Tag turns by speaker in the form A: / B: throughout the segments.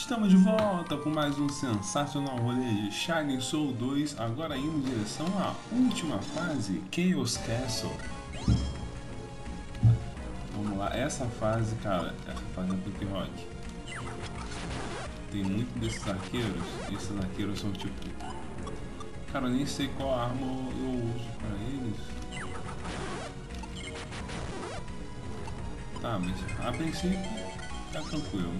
A: Estamos de volta com mais um sensacional rolê de Shining Soul 2, agora indo em direção à última fase, Chaos Castle. Vamos lá, essa fase, cara, essa fase é Punk Rock. Tem muito desses arqueiros, e esses arqueiros são tipo... Cara, eu nem sei qual arma eu uso pra eles. Tá, mas a princípio tá tranquilo.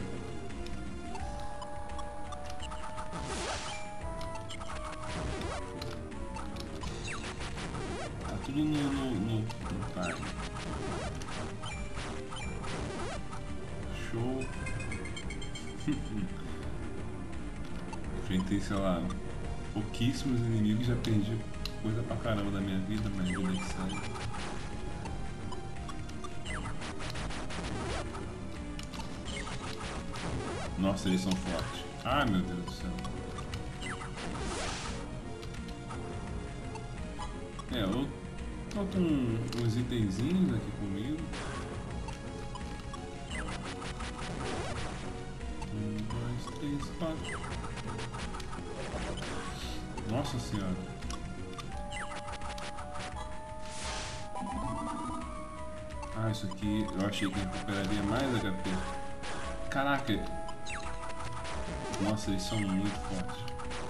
A: Tudo no time. Show. Enfrentei, sei lá, pouquíssimos inimigos, já perdi coisa pra caramba da minha vida, mas vida que segue. Nossa, eles são fortes. Ai, meu Deus do céu. Eu tô com uns itenzinhos aqui comigo. 1, 2, 3, 4. Nossa senhora. Ah, isso aqui eu achei que recuperaria mais HP. Caraca. Nossa, eles são muito fortes.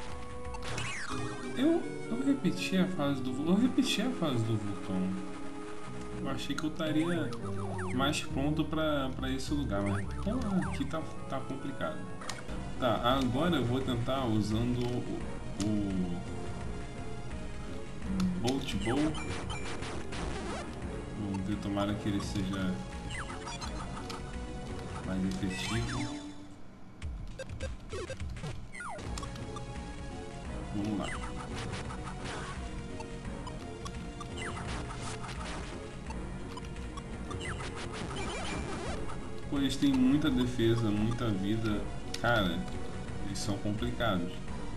A: Eu repeti a fase do vulcão. Eu repeti a fase do vulcão. Eu achei que eu estaria mais pronto pra esse lugar, mas aqui tá complicado. Tá, agora eu vou tentar usando o Bolt Bow. Vamos ver, tomara que ele seja mais efetivo. Vamos lá. Pô, eles têm muita defesa, muita vida. Cara, eles são complicados.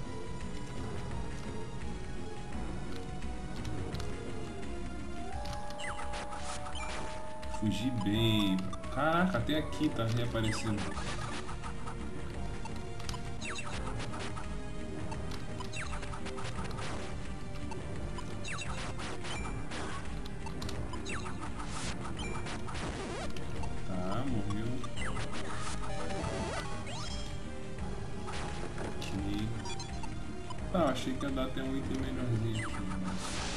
A: Fugir bem. Caraca, até aqui tá reaparecendo. Tá, achei que ia dar até um item melhorzinho aqui, mas...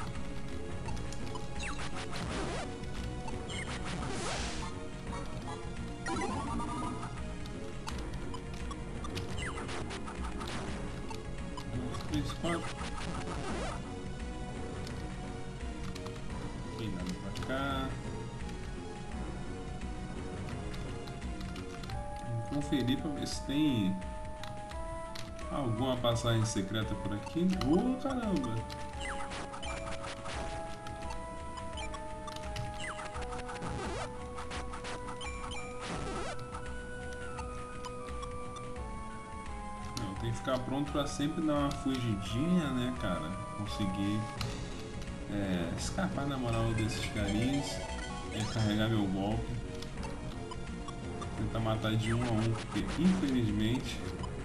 A: Tem nada pra cá. Vou conferir pra ver se tem alguma passagem secreta por aqui. Oh, caramba! Tem que ficar pronto pra sempre dar uma fugidinha, né, cara? Conseguir escapar na moral desses carinhas e carregar meu golpe. Tentar matar de 1 a 1, porque infelizmente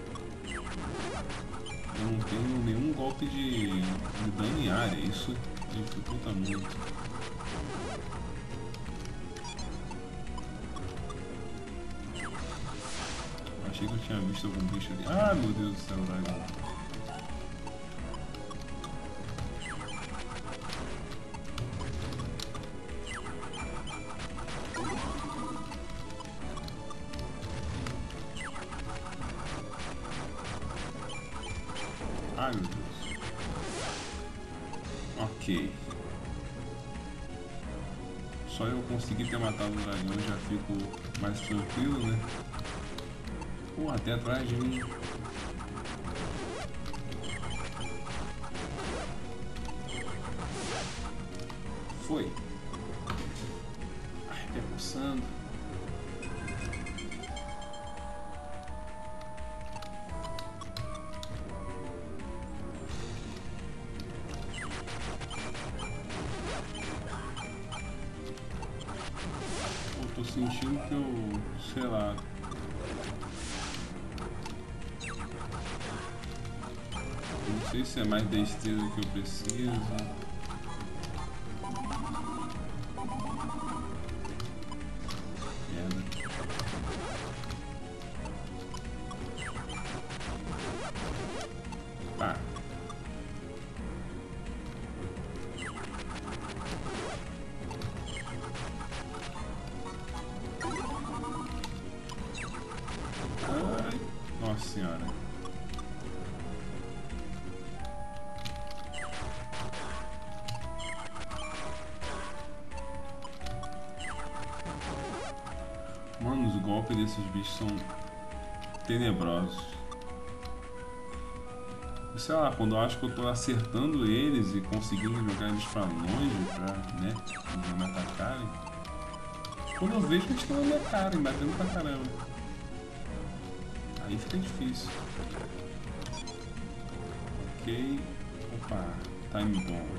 A: eu não tenho nenhum golpe de dano em área. Isso dificulta muito. Achei que eu tinha visto algum bicho ali. Ah, meu Deus do céu, dragão. Ai, meu Deus. Ok. Só eu conseguir ter matado o dragão, eu já fico mais tranquilo, né? Pô, até atrás de mim. Foi. Ai, pé coçando. Eu tô sentindo que eu, sei lá, sei se é mais destreza que eu preciso. Tá. Ai, nossa senhora. Mano, os golpes desses bichos são tenebrosos. Sei lá, quando eu acho que eu tô acertando eles e conseguindo jogar eles pra longe, pra, né, não me atacarem, quando eu vejo que eles estão na minha cara e batendo pra caramba. Aí fica difícil. Ok. Opa, time bomb.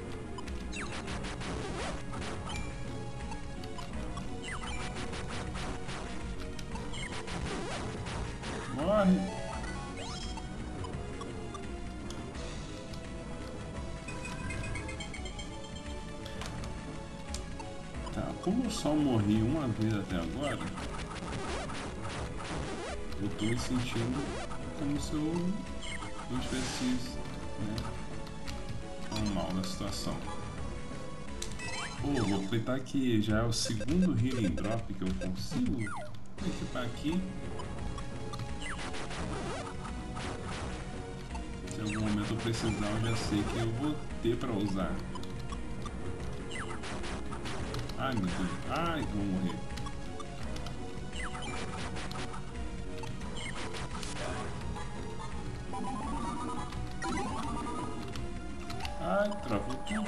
A: Morre! Como eu só morri uma vez até agora, eu tô me sentindo como se eu não tivesse, né, tão mal na situação. Pô, vou aproveitar que já é o segundo Healing Drop que eu consigo equipar aqui. Se em algum momento eu precisar, eu já sei que eu vou ter pra usar. Ai meu Deus, ai, vou morrer. Ai, travou tudo.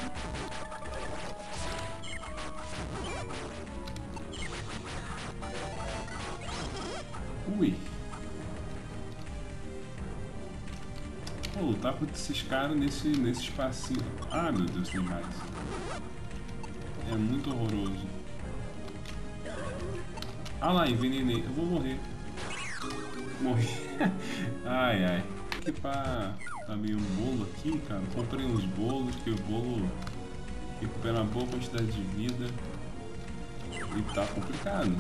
A: Ui. Vou lutar contra esses caras nesse espacinho. Ah meu Deus, tem mais. É muito horroroso. Ah lá, envenenei. Eu vou morrer. Morri. Ai, ai. Que pá. Tá meio um bolo aqui, cara. Comprei uns bolos, que o bolo recupera uma boa quantidade de vida. E tá complicado.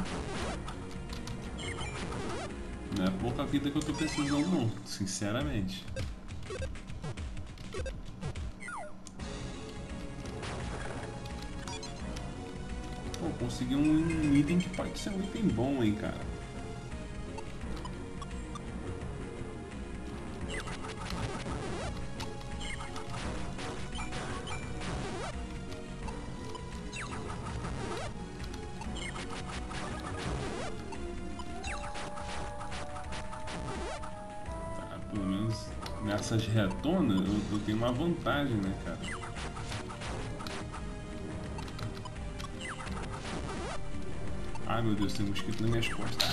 A: Não é pouca vida que eu tô precisando, não. Sinceramente. Pô, consegui um item que pode ser um item bom, hein, cara. Tá, pelo menos nessas retonas eu tenho uma vantagem, né, cara? Ai meu Deus, tem um mosquito nas minhas costas.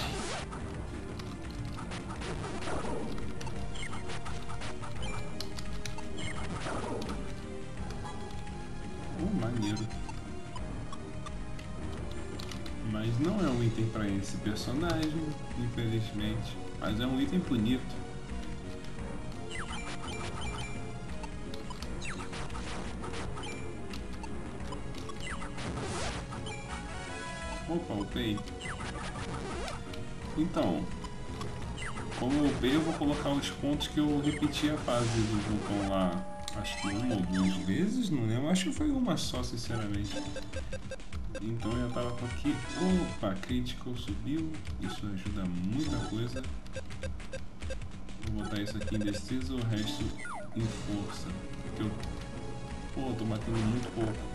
A: Maneiro. Mas não é um item para esse personagem, infelizmente. Mas é um item bonito. Opa, upei. Então, como eu upei, eu vou colocar os pontos que eu repeti a fase do vulcão lá. Acho que uma ou duas vezes, não lembro. Acho que foi uma só, sinceramente. Então eu tava com aqui. Opa, Critical subiu. Isso ajuda muita coisa. Vou botar isso aqui em destreza, o resto em força. Porque eu, pô, tô batendo muito pouco.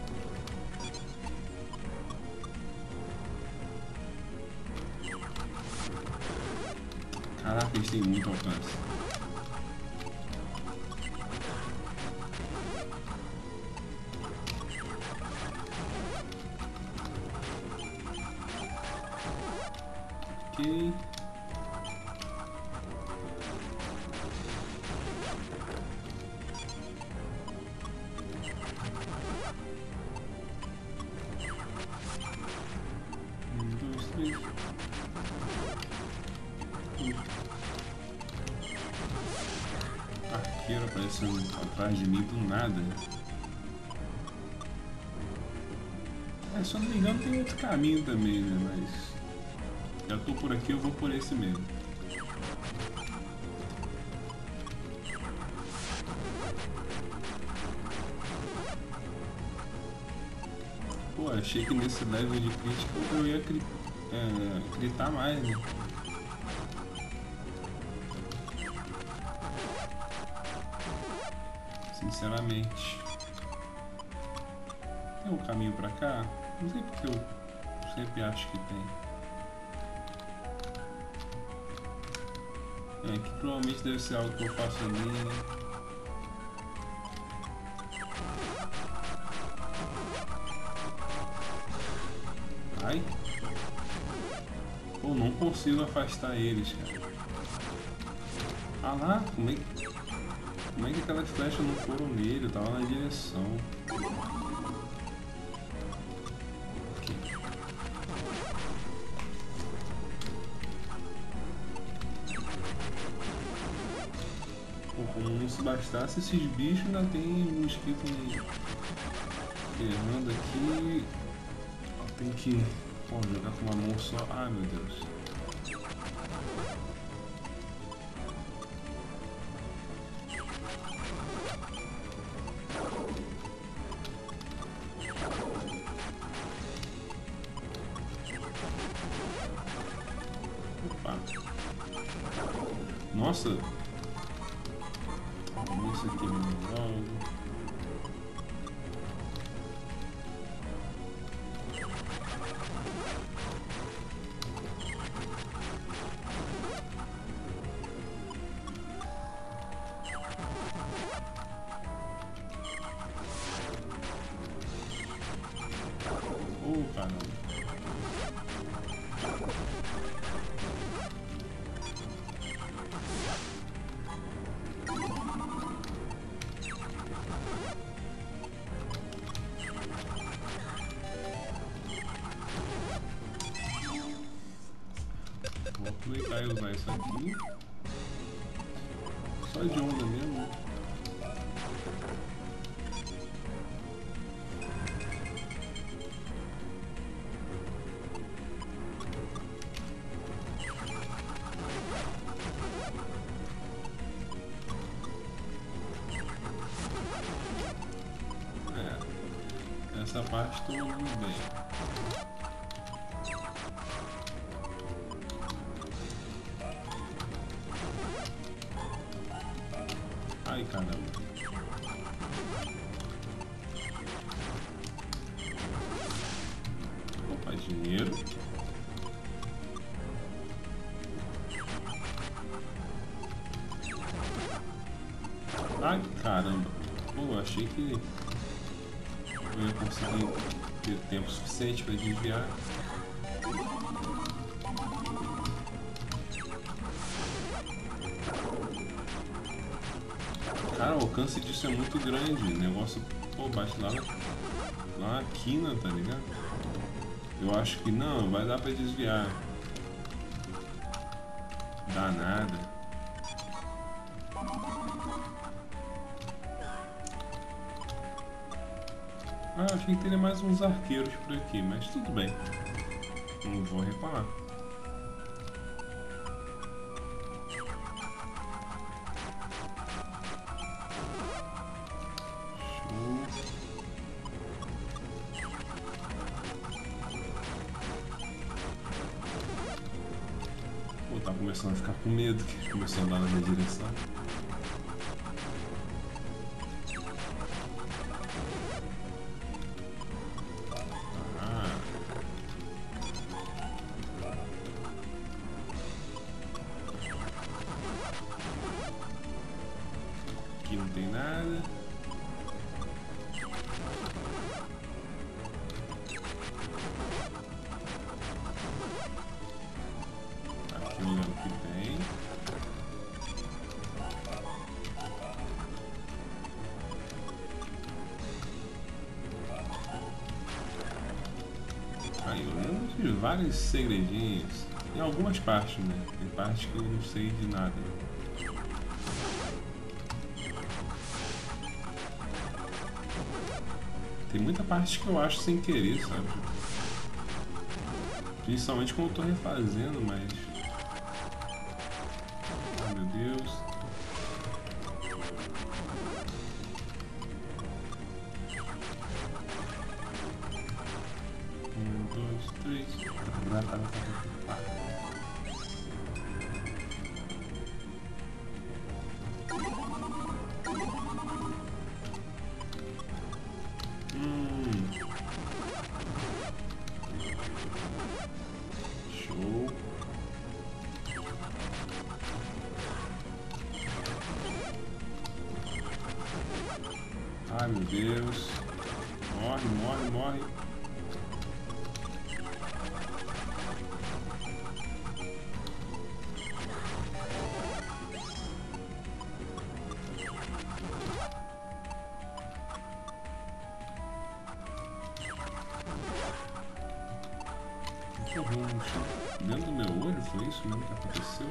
A: Caraca, eles têm muito alcance. Ok. Dois, três. arqueiro aparecendo atrás de mim do nada. Se eu não me engano tem outro caminho também, né? Mas já tô por aqui, eu vou por esse mesmo. Pô, achei que nesse level de crítica eu ia gritar mais, né? Sinceramente. Tem um caminho pra cá? Não sei porque eu sempre acho que tem. Que provavelmente deve ser algo que eu faço ali. Ai. Pô, não consigo afastar eles, cara. Ah lá, como é que aquelas flechas não foram nele? Eu tava na direção. Como não se bastasse esses bichos, ainda tem mosquito errando aqui. Tem que jogar com uma mão só. Ai meu Deus. Opa. Nossa. Isso aqui é legal. Caramba. Vou aproveitar e usar isso aqui. Só de onda mesmo. Essa parte estou indo bem. Ai caramba. Opa, dinheiro. Ai caramba. Pô, achei que eu ia conseguir ter tempo suficiente para desviar. Cara, o alcance disso é muito grande. O negócio, pô, bate lá na quina, tá ligado? Eu acho que não, vai dar pra desviar. Dá nada. Ah, achei que teria mais uns arqueiros por aqui, mas tudo bem. Não vou reclamar. Pô, tá começando a ficar com medo, que começou a andar na minha direção. Aqui não tem nada. Aqui eu lembro que tem. Aí eu lembro de vários segredinhos. Em algumas partes, né? Tem partes que eu não sei de nada. Tem muita parte que eu acho sem querer, sabe? Principalmente quando eu tô refazendo, mas... Ai, meu Deus. Um, dois, três. Show. Ai, meu Deus. Morre, morre, morre. Dentro do meu olho, foi isso mesmo que aconteceu?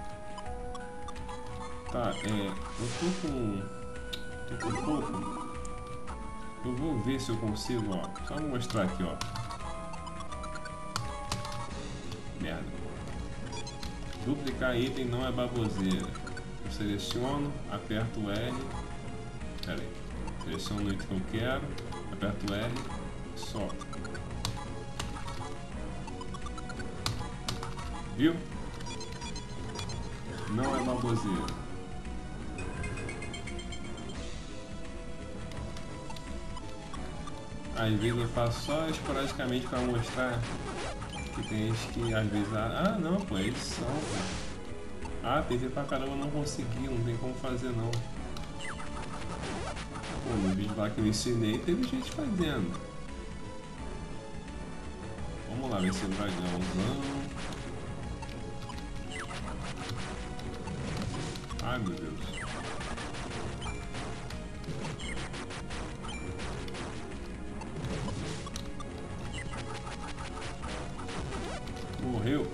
A: Tá, eu tô com pouco. Eu vou ver se eu consigo, ó. Só vou mostrar aqui, ó. Merda. Duplicar item não é baboseira. Eu seleciono, aperto o R. Pera aí. Seleciono o item que eu quero, aperto o R, solto. Viu? Não é baboseira. Às vezes eu faço só esporadicamente para mostrar que tem gente que às vezes... Ah, não, pô, é edição, pô. Ah, tentei pra caramba, não consegui, não tem como fazer não. Pô, no vídeo lá que eu ensinei, teve gente fazendo. Vamos lá ver se ele vai dragãozão. Ai, meu Deus. Morreu.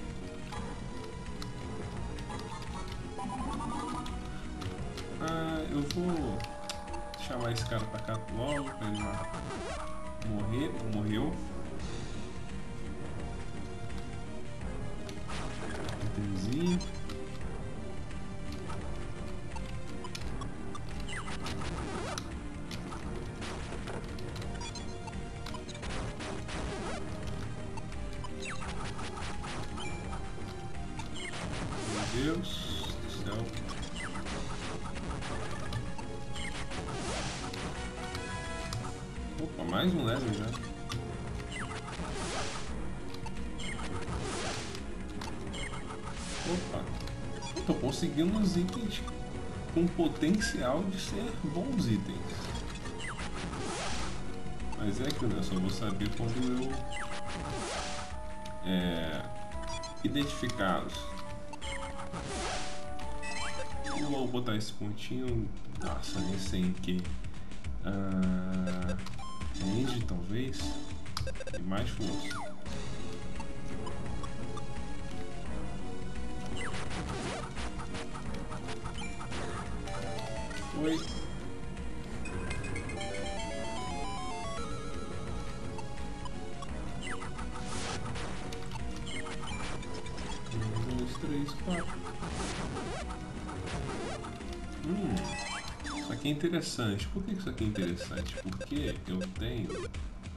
A: Eu vou chamar esse cara pra cá logo, pra ele morrer. Morreu. Itemzinho. Meu Deus do céu. Opa, mais um level já. Opa, eu tô conseguindo uns itens com potencial de ser bons itens. Mas é que eu só vou saber quando eu identificá-los. Eu vou botar esse pontinho. Nossa, nem sei em que. Range talvez. E mais força. Foi. Um, dois, três, quatro. Isso aqui é interessante. Por que isso aqui é interessante? Porque eu tenho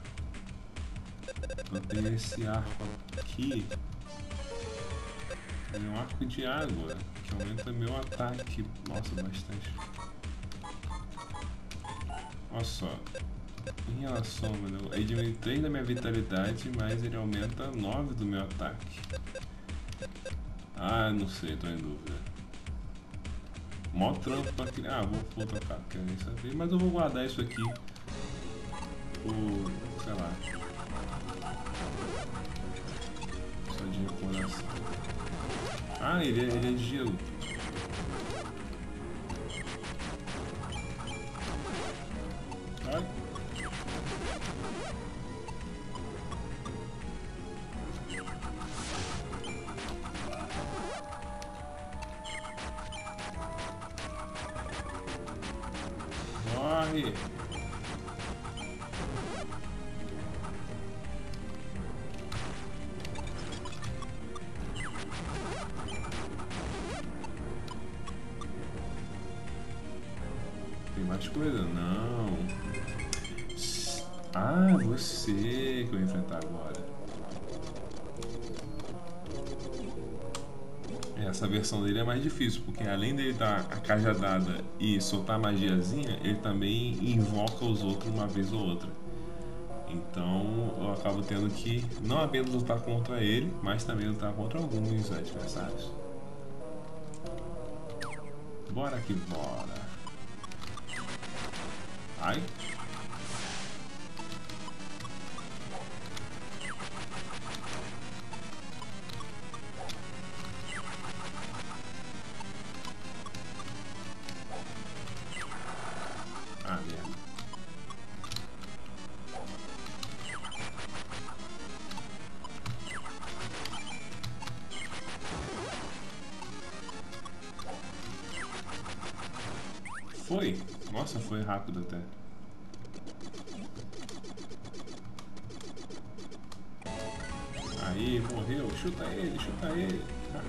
A: esse arco aqui. É um arco de água que aumenta meu ataque. Nossa, bastante. Olha só. Em relação, ele diminui 3 da minha vitalidade, mas ele aumenta 9 do meu ataque. Ah, não sei, tô em dúvida. Mó trampo pra criar. Vou trocar, não quero nem saber. Mas eu vou guardar isso aqui por, sei lá, só de recordação. Ah, ele é de gelo. Ai. Morre! mais coisa? Não. Ah, você que eu vou enfrentar agora. Essa versão dele é mais difícil, porque além dele dar a cajadada e soltar a magiazinha, ele também invoca os outros uma vez ou outra. Então eu acabo tendo que não apenas lutar contra ele, mas também lutar contra alguns adversários. Bora que bora. Ai. Ah, merda. Foi? Nossa, foi rápido até. Aí, morreu. Chuta ele, chuta ele.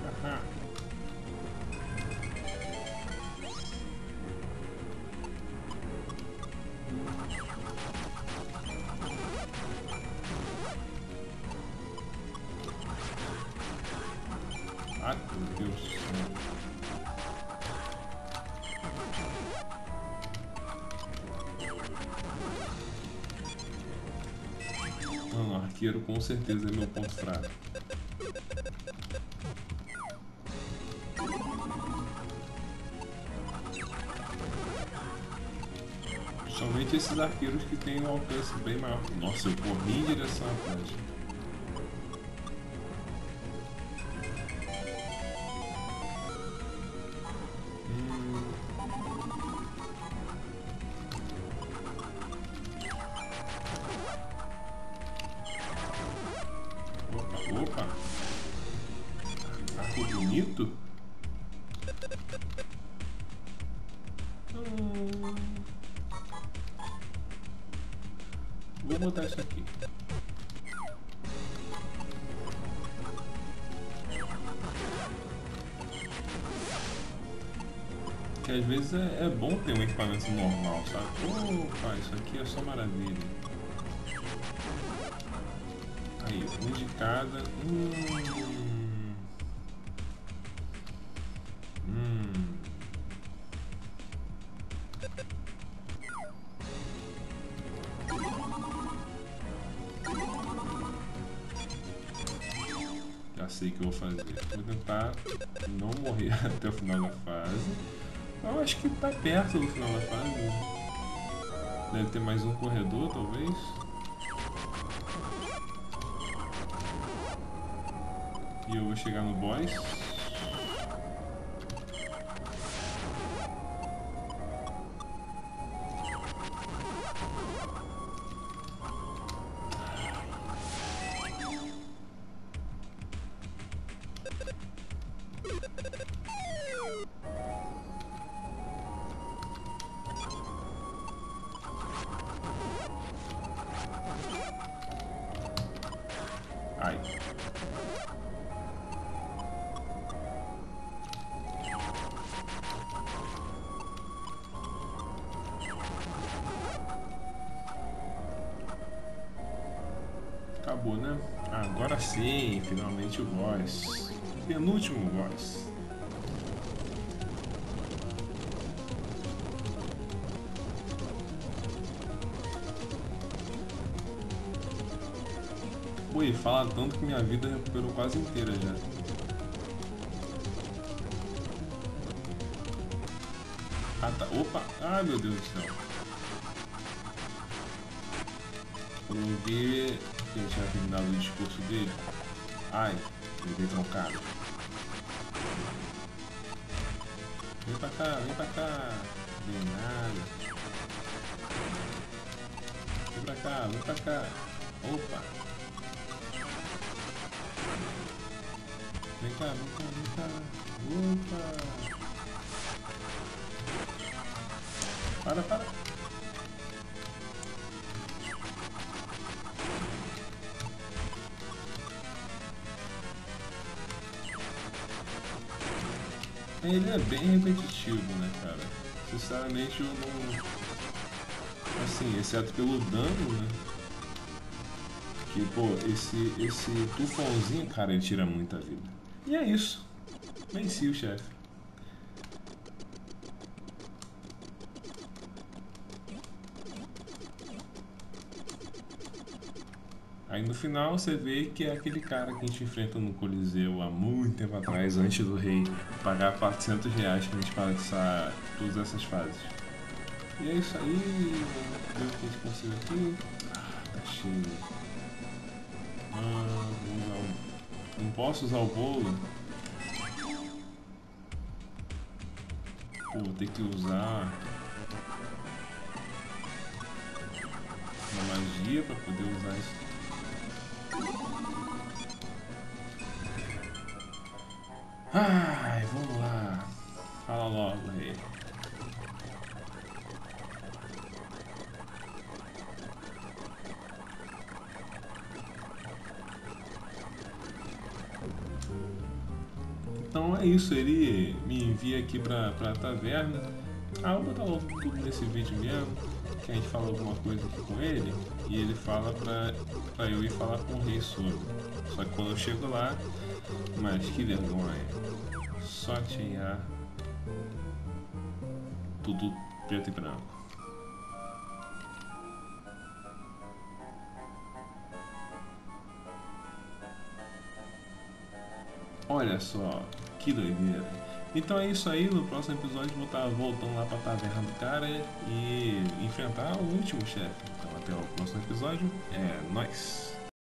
A: Ai, meu Deus do céu. Mano, arqueiro com certeza é meu ponto fraco. Somente esses arqueiros que têm um alcance bem maior. Nossa, eu corri em direção à flecha. Opa! Arco bonito? Vou botar isso aqui. Que às vezes é bom ter um equipamento normal, sabe? Opa, isso aqui é só maravilha. Aí, um de cada. Já sei o que eu vou fazer. Vou tentar não morrer até o final da fase. Eu acho que tá perto do final da fase. Deve ter mais um corredor, talvez. E eu vou chegar no boss. Ai. Acabou, né? Agora sim, finalmente o boss. Penúltimo boss. Ui, fala tanto que minha vida recuperou quase inteira já. Ah, tá. Opa! Ai, meu Deus do céu. Quando eu vi que eu tinha terminado o discurso dele. Ai, levei troncado. Vem pra cá, vem pra cá. Vem nada. Vem pra cá, vem pra cá. Opa! Vem cá, vem cá, vem cá. Opa! Para. Ele é bem repetitivo, né, cara? Sinceramente eu não... Assim, exceto pelo dano, né? Que, pô, esse tufãozinho, cara, ele tira muita vida. E é isso. Venci o chefe. Aí no final você vê que é aquele cara que a gente enfrenta no Coliseu há muito tempo atrás, antes do rei pagar R$400 pra gente passar todas essas fases. E é isso aí, vamos ver o que a gente conseguiu aqui. Tá cheio. Vamos usar não posso usar o bolo. Pô, vou ter que usar uma magia pra poder usar isso. Ai, vamos lá. Fala logo aí. Então é isso, ele me envia aqui pra taverna. Ah, eu vou botar logo tudo nesse vídeo mesmo, que a gente fala alguma coisa aqui com ele e ele fala pra eu ir falar com o rei sobre. Só que quando eu chego lá, mas que vergonha, só tinha tudo preto e branco. Olha só, que doideira. Então é isso aí, no próximo episódio vou estar voltando lá pra taverna do cara e enfrentar o último chefe. Então até o próximo episódio, é nóis!